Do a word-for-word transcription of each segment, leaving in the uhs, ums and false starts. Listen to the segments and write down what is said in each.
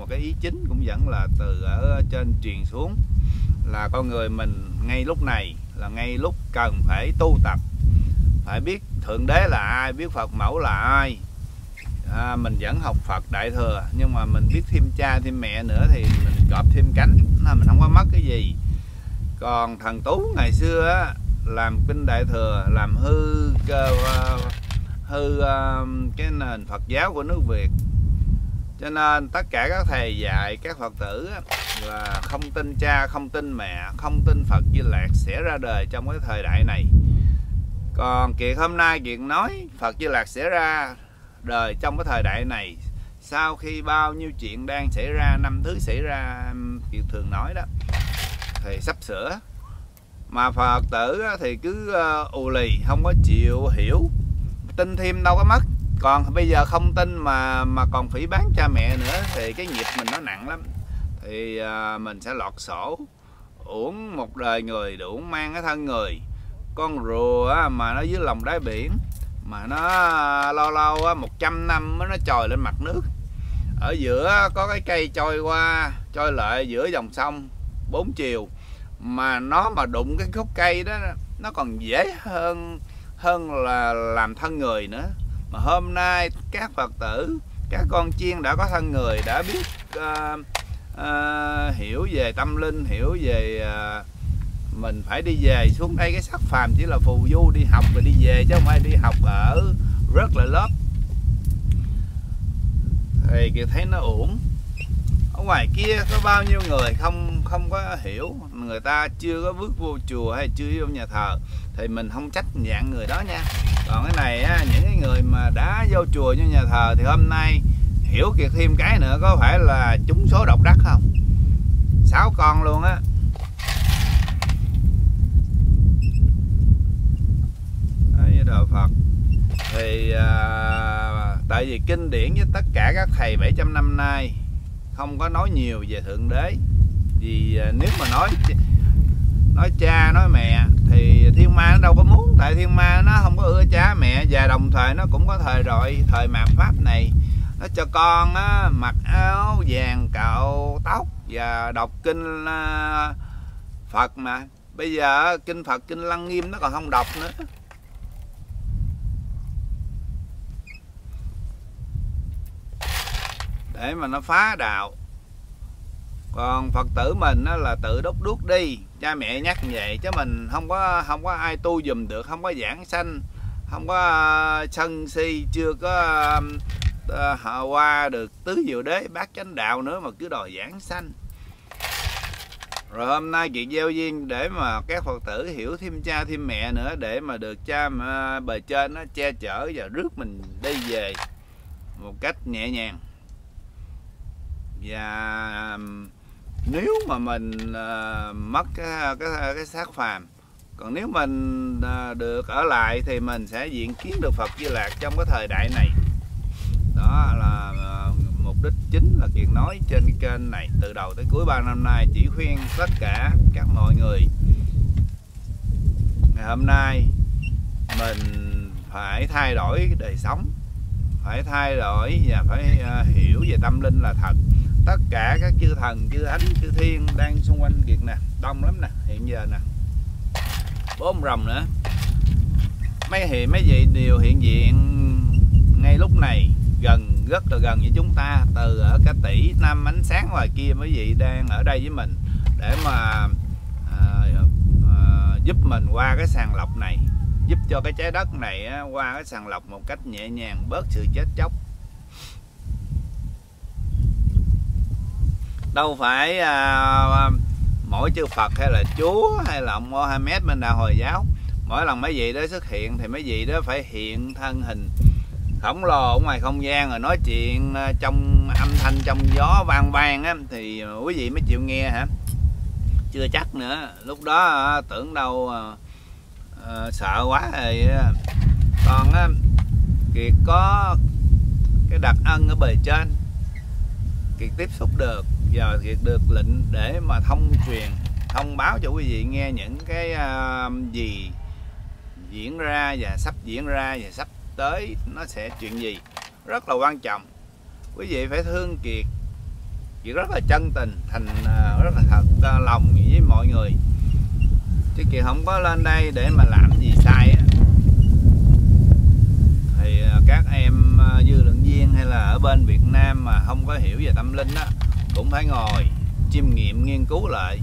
cái ý chính cũng vẫn là từ ở trên truyền xuống, là con người mình ngay lúc này là ngay lúc cần phải tu tập, phải biết Thượng Đế là ai, biết Phật mẫu là ai. À, mình vẫn học Phật Đại Thừa, nhưng mà mình biết thêm cha thêm mẹ nữa thì mình gọp thêm cánh, mình không có mất cái gì. Còn thằng Tú ngày xưa á, làm kinh Đại Thừa, làm hư hư cái nền Phật giáo của nước Việt. Cho nên tất cả các thầy dạy các Phật tử á, là không tin cha, không tin mẹ, không tin Phật Di Lạc sẽ ra đời trong cái thời đại này. Còn Kiệt hôm nay Kiệt nói Phật Di Lạc sẽ ra đời trong cái thời đại này sau khi bao nhiêu chuyện đang xảy ra, năm thứ xảy ra Kiệt thường nói đó, thì sắp sửa. Mà Phật tử thì cứ ù lì, không có chịu hiểu, tin thêm đâu có mất. Còn bây giờ không tin mà mà còn phỉ báng cha mẹ nữa thì cái nghiệp mình nó nặng lắm. Thì uh, mình sẽ lọt sổ, uổng một đời người đủ mang cái thân người. Con rùa mà nó dưới lòng đáy biển, mà nó lâu lâu một trăm năm mới nó trồi lên mặt nước. Ở giữa có cái cây trôi qua trôi lại giữa dòng sông bốn chiều, mà nó mà đụng cái khúc cây đó nó còn dễ hơn hơn là làm thân người nữa. Mà hôm nay các Phật tử, các con chiên đã có thân người, đã biết uh, uh, hiểu về tâm linh, hiểu về uh, mình phải đi về xuống đây. Cái sắc phàm chỉ là phù du, đi học rồi đi về chứ không phải đi học ở rất là lớp. Thì Kiệt thấy nó uổng. Ở ngoài kia có bao nhiêu người không không có hiểu, người ta chưa có bước vô chùa hay chưa vô nhà thờ thì mình không trách dạng người đó nha. Còn cái này á, những cái người mà đã vô chùa vô nhà thờ thì hôm nay hiểu Kiệt thêm cái nữa, có phải là trúng số độc đắc không? Sáu con luôn á. Với đạo Phật thì à, tại vì kinh điển với tất cả các thầy bảy trăm năm nay không có nói nhiều về Thượng Đế. Vì à, nếu mà nói nói cha nói mẹ thì Thiên Ma nó đâu có muốn, tại Thiên Ma nó không có ưa cha mẹ, và đồng thời nó cũng có thời rồi thời mạt pháp này nó cho con á, mặc áo vàng cạo tóc và đọc kinh à, Phật. Mà bây giờ kinh Phật, kinh Lăng Nghiêm nó còn không đọc nữa. Để mà nó phá đạo. Còn Phật tử mình á, là tự đốt đuốc đi, cha mẹ nhắc vậy chứ mình không có không có ai tu dùm được, không có giảng sanh, không có uh, sân si, chưa có uh, uh, qua được tứ diệu đế bát chánh đạo nữa mà cứ đòi giảng sanh. Rồi hôm nay Kiệt gieo duyên để mà các Phật tử hiểu thêm cha thêm mẹ nữa, để mà được cha uh, bề trên nó che chở và rước mình đi về một cách nhẹ nhàng. Và nếu mà mình uh, mất cái, cái, cái xác phàm, còn nếu mình uh, được ở lại thì mình sẽ diện kiến được Phật Di Lạc trong cái thời đại này. Đó là uh, mục đích chính là Kiệt nói trên cái kênh này từ đầu tới cuối ba năm nay, chỉ khuyên tất cả các mọi người ngày hôm nay mình phải thay đổi đời sống, phải thay đổi và phải uh, hiểu về tâm linh là thật. Tất cả các chư thần, chư thánh, chư thiên đang xung quanh Kiệt nè, đông lắm nè, hiện giờ nè, bốn rồng nữa. Mấy hiện mấy vị đều hiện diện ngay lúc này, gần rất là gần với chúng ta, từ ở cả tỷ năm ánh sáng ngoài kia mấy vị đang ở đây với mình để mà à, à, giúp mình qua cái sàng lọc này, giúp cho cái trái đất này á, qua cái sàng lọc một cách nhẹ nhàng, bớt sự chết chóc. Đâu phải à, mỗi chư Phật hay là Chúa hay là ông Mohammed bên đạo Hồi giáo, mỗi lần mấy vị đó xuất hiện thì mấy vị đó phải hiện thân hình khổng lồ ở ngoài không gian rồi nói chuyện trong âm thanh trong gió vang vang á, thì quý vị mới chịu nghe hả? Chưa chắc nữa, lúc đó tưởng đâu à, sợ quá rồi. Còn á, Kiệt có cái đặc ân ở bề trên, Kiệt tiếp xúc được, giờ Kiệt được lệnh để mà thông truyền, thông báo cho quý vị nghe những cái uh, gì diễn ra và sắp diễn ra và sắp tới nó sẽ chuyện gì, rất là quan trọng. Quý vị phải thương Kiệt Kiệt rất là chân tình, thành rất là thật lòng với mọi người, chứ Kiệt không có lên đây để mà làm gì sai á. Thì các em dư luận viên hay là ở bên Việt Nam mà không có hiểu về tâm linh á, cũng phải ngồi chiêm nghiệm nghiên cứu lại.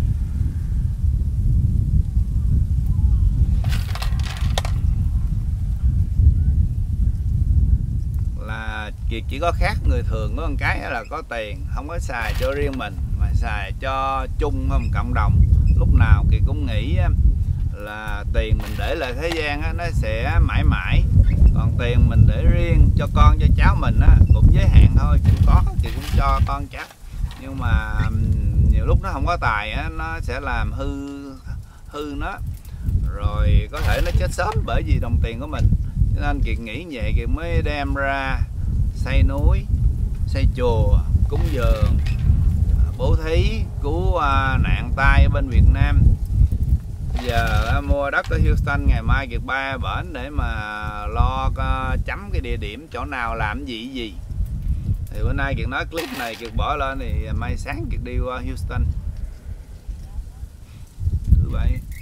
Là Kiệt chỉ có khác người thường có một cái là có tiền không có xài cho riêng mình mà xài cho chung không cộng đồng. Lúc nào Kiệt cũng nghĩ là tiền mình để lại thế gian á, nó sẽ mãi mãi, còn tiền mình để riêng cho con cho cháu mình á, cũng giới hạn thôi. Cũng có Kiệt cũng cho con cháu, nhưng mà nhiều lúc nó không có tài á, nó sẽ làm hư hư nó, rồi có thể nó chết sớm bởi vì đồng tiền của mình. Cho nên Kiệt nghĩ vậy, Kiệt mới đem ra xây núi, xây chùa, cúng dường, bố thí, cứu nạn tai ở bên Việt Nam. Giờ mua đất ở Houston, ngày mai Kiệt bay bển để mà lo chấm cái địa điểm chỗ nào làm gì gì. Thì bữa nay Kiệt nói clip này Kiệt bỏ lên thì mai sáng Kiệt đi qua Houston thứ bảy.